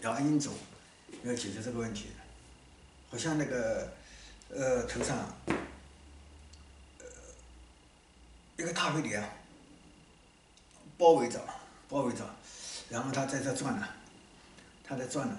要阴走，要解决这个问题。好像那个头上一个大飞碟包围着，然后它在这转呢，它在转呢，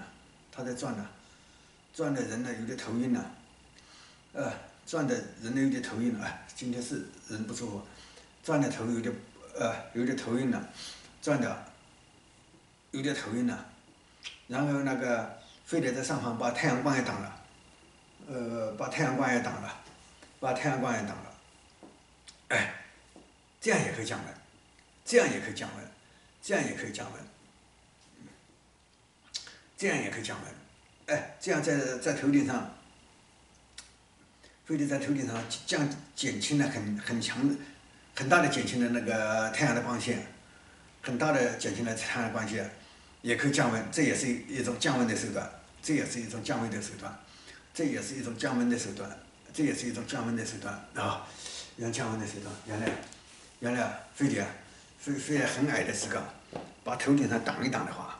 转的人呢有点头晕了，转的人呢有点头晕了，今天是人不舒服，转的头有点头晕了，转的有点头晕了，然后那个飞碟在上方把太阳光也挡了，把太阳光也挡了，这样也可以降温，这样也可以降温，这样也可以降温，这样也可以降温，这样在头顶上，飞碟在头顶上减轻了很大的减轻了那个太阳的光线，很大的减轻了太阳的光线，也可以降温，这也是一种降温的手段，啊，一种降温的手段。原来飞碟很矮的时候，把头顶上挡一挡的话，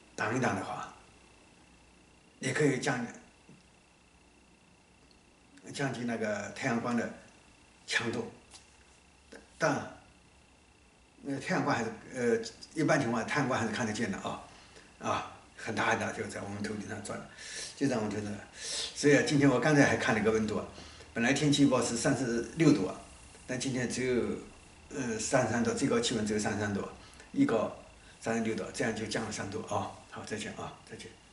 也可以降低那个太阳光的强度。当然，太阳光还是一般情况下太阳光还是看得见的很大就在我们头顶上转，就在我们头顶上。所以今天我刚才还看了个温度，本来天气预报是36度，但今天只有33度，最高气温只有33度，一高36度，这样就降了3度好，再见再见。